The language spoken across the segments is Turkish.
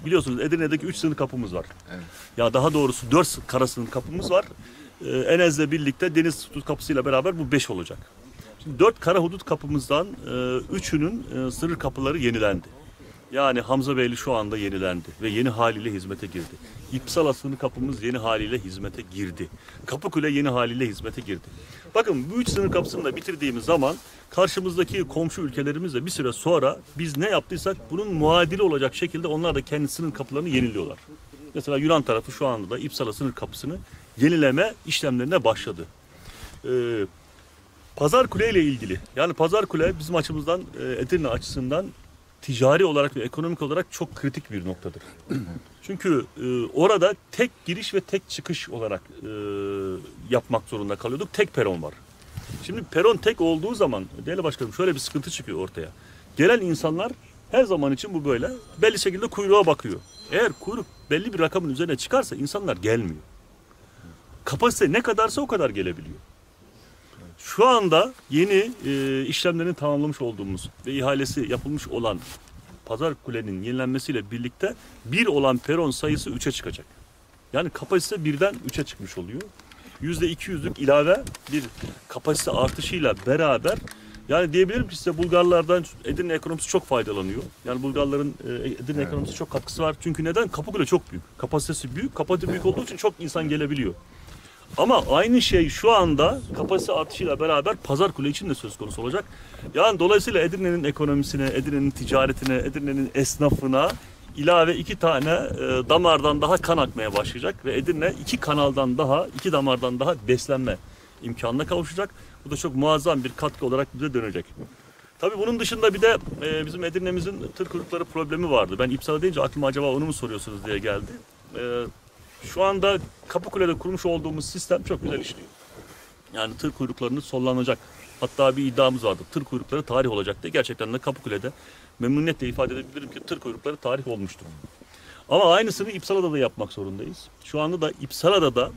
Biliyorsunuz Edirne'deki 3 sınır kapımız var. Evet. Ya daha doğrusu 4 kara sınır kapımız var. Enez'le birlikte deniz hudut kapısıyla beraber bu 5 olacak. Şimdi 4 kara hudut kapımızdan 3'ünün sınır kapıları yenilendi. Yani Hamzabeyli şu anda yenilendi ve yeni haliyle hizmete girdi. İpsala sınır kapımız yeni haliyle hizmete girdi. Kapıkule yeni haliyle hizmete girdi. Bakın bu 3 sınır kapısını da bitirdiğimiz zaman karşımızdaki komşu ülkelerimizle bir süre sonra biz ne yaptıysak bunun muadili olacak şekilde onlar da kendi sınır kapılarını yeniliyorlar. Mesela Yunan tarafı şu anda da İpsala sınır kapısını yenileme işlemlerine başladı. Pazarkule ile ilgili, yani Pazarkule bizim açımızdan, Edirne açısından ticari olarak ve ekonomik olarak çok kritik bir noktadır. Çünkü orada tek giriş ve tek çıkış olarak yapmak zorunda kalıyorduk. Tek peron var. Şimdi peron tek olduğu zaman değerli başkanım şöyle bir sıkıntı çıkıyor ortaya. Gelen insanlar her zaman için bu böyle belli şekilde kuyruğa bakıyor. Eğer kuyruk belli bir rakamın üzerine çıkarsa insanlar gelmiyor. Kapasite ne kadarsa o kadar gelebiliyor. Şu anda yeni işlemlerini tamamlamış olduğumuz ve ihalesi yapılmış olan Pazarkule'nin yenilenmesiyle birlikte bir olan peron sayısı 3'e çıkacak. Yani kapasite birden 3'e çıkmış oluyor. %200'lük ilave bir kapasite artışıyla beraber yani diyebilirim ki size Bulgarlardan Edirne ekonomisi çok faydalanıyor. Yani Bulgarların Edirne ekonomisi çok katkısı var. Çünkü neden? Kapıkule çok büyük. Kapasitesi büyük. Kapasite büyük olduğu için çok insan gelebiliyor. Ama aynı şey şu anda kapasite artışıyla beraber Pazarkule için de söz konusu olacak. Yani dolayısıyla Edirne'nin ekonomisine, Edirne'nin ticaretine, Edirne'nin esnafına ilave 2 tane damardan daha kan akmaya başlayacak ve Edirne 2 kanaldan daha, 2 damardan daha beslenme imkanına kavuşacak. Bu da çok muazzam bir katkı olarak bize dönecek. Tabii bunun dışında bir de bizim Edirne'mizin tır kuyrukları problemi vardı. Ben İpsala deyince aklıma acaba onu mu soruyorsunuz diye geldi. Şu anda Kapıkule'de kurmuş olduğumuz sistem çok güzel işliyor. Yani tır kuyruklarını sollanacak. Hatta bir iddiamız vardı. Tır kuyrukları tarih olacak diye. Gerçekten de Kapıkule'de memnuniyetle ifade edebilirim ki tır kuyrukları tarih olmuştur. Ama aynısını İpsala'da da yapmak zorundayız. Şu anda da İpsala'da da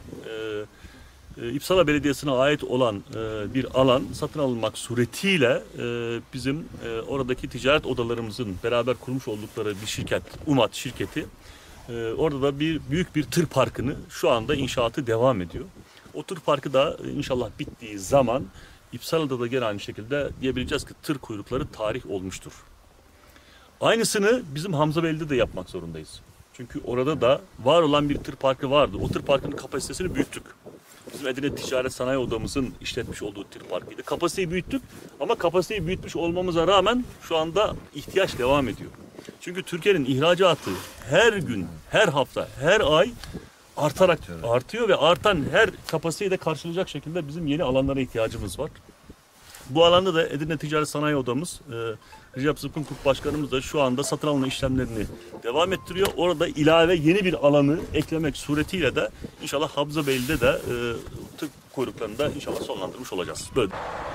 İpsala Belediyesi'ne ait olan bir alan satın alınmak suretiyle bizim oradaki ticaret odalarımızın beraber kurmuş oldukları bir şirket, UMAT şirketi, orada da büyük bir tır parkını şu anda inşaatı devam ediyor. O tır parkı da inşallah bittiği zaman İpsala'da da gene aynı şekilde diyebileceğiz ki tır kuyrukları tarih olmuştur. Aynısını bizim Hamzabeyli'de de yapmak zorundayız. Çünkü orada da var olan bir tır parkı vardı. O tır parkının kapasitesini büyüttük. Bizim Edirne Ticaret Sanayi Odamızın işletmiş olduğu tır parkıydı. Kapasiteyi büyüttük ama kapasiteyi büyütmüş olmamıza rağmen şu anda ihtiyaç devam ediyor. Çünkü Türkiye'nin ihracatı her gün, her hafta, her ay artarak artıyor ve artan her kapasiteyi de karşılayacak şekilde bizim yeni alanlara ihtiyacımız var. Bu alanda da Edirne Ticaret Sanayi Odamız, Recep Zıpkınkurt Başkanımız da şu anda satın alma işlemlerini devam ettiriyor. Orada ilave yeni bir alanı eklemek suretiyle de inşallah Hamzabeyli'de de tır kuyruklarını da inşallah sonlandırmış olacağız. Böyle.